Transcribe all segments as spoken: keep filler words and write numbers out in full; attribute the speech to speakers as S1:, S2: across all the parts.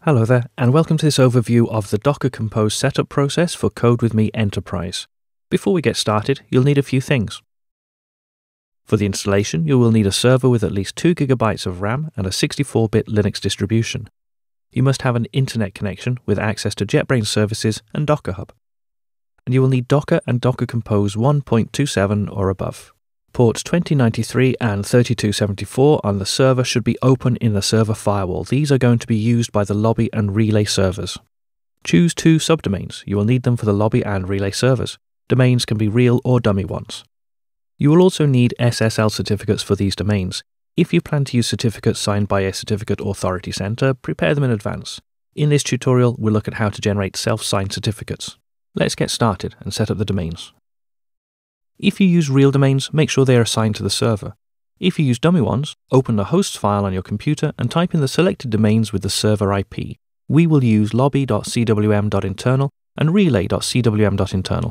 S1: Hello there, and welcome to this overview of the Docker Compose setup process for Code With Me Enterprise. Before we get started, you'll need a few things. For the installation, you will need a server with at least two gigabytes of RAM and a sixty-four bit Linux distribution. You must have an internet connection with access to JetBrains services and DockerHub. And you will need Docker and Docker Compose one point two seven or above. Ports twenty ninety-three and thirty-two seventy-four on the server should be open in the server firewall. These are going to be used by the lobby and relay servers. Choose two subdomains. You will need them for the lobby and relay servers. Domains can be real or dummy ones. You will also need S S L certificates for these domains. If you plan to use certificates signed by a certificate authority center, prepare them in advance. In this tutorial, we'll look at how to generate self-signed certificates. Let's get started and set up the domains. If you use real domains, make sure they are assigned to the server. If you use dummy ones, open the hosts file on your computer and type in the selected domains with the server I P. We will use lobby dot c w m dot internal and relay dot c w m dot internal.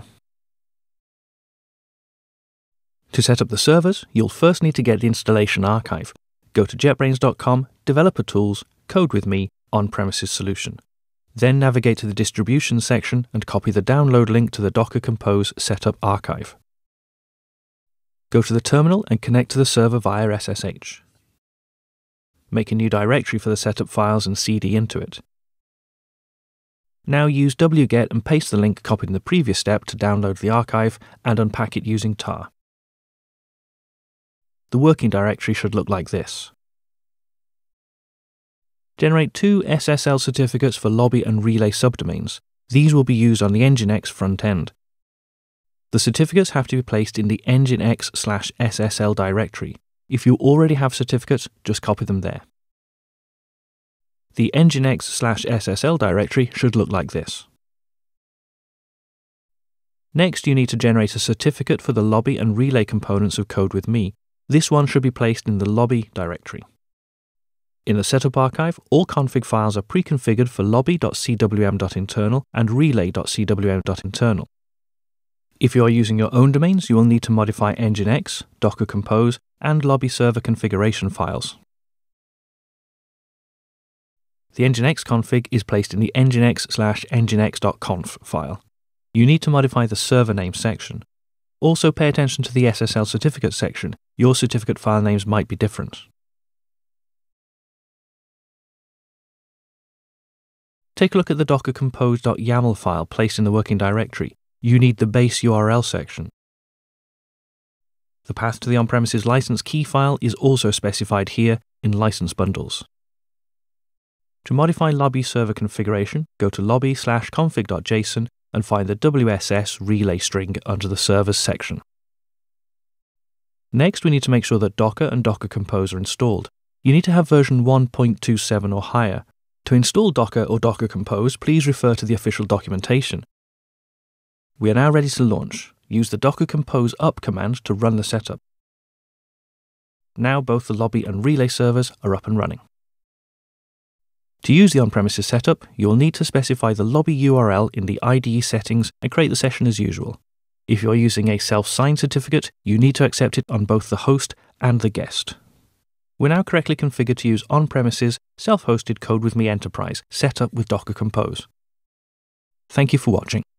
S1: To set up the servers, you'll first need to get the installation archive. Go to jet brains dot com, Developer Tools, Code With Me, On-Premises Solution. Then navigate to the Distribution section and copy the download link to the Docker Compose Setup Archive. Go to the terminal and connect to the server via S S H. Make a new directory for the setup files and C D into it. Now use wget and paste the link copied in the previous step to download the archive and unpack it using tar. The working directory should look like this. Generate two S S L certificates for lobby and relay subdomains. These will be used on the Nginx front end. The certificates have to be placed in the nginx slash S S L directory. If you already have certificates, just copy them there. The nginx slash S S L directory should look like this. Next, you need to generate a certificate for the lobby and relay components of Code With Me. This one should be placed in the lobby directory. In the setup archive, all config files are pre-configured for lobby dot c w m dot internal and relay dot c w m dot internal. If you are using your own domains, you will need to modify Nginx, Docker Compose, and lobby server configuration files. The Nginx config is placed in the nginx slash nginx dot conf file. You need to modify the server name section. Also pay attention to the S S L certificate section. Your certificate file names might be different. Take a look at the docker compose dot yaml file placed in the working directory. You need the base U R L section. The path to the on-premises license key file is also specified here in license bundles. To modify lobby server configuration, go to lobby slash config dot json and find the W S S relay string under the servers section. Next, we need to make sure that Docker and Docker Compose are installed. You need to have version one point two seven or higher. To install Docker or Docker Compose, please refer to the official documentation. We are now ready to launch. Use the Docker Compose up command to run the setup. Now both the lobby and relay servers are up and running. To use the on-premises setup, you will need to specify the lobby U R L in the I D E settings and create the session as usual. If you are using a self-signed certificate, you need to accept it on both the host and the guest. We're now correctly configured to use on-premises, self-hosted Code With Me Enterprise, set up with Docker Compose. Thank you for watching.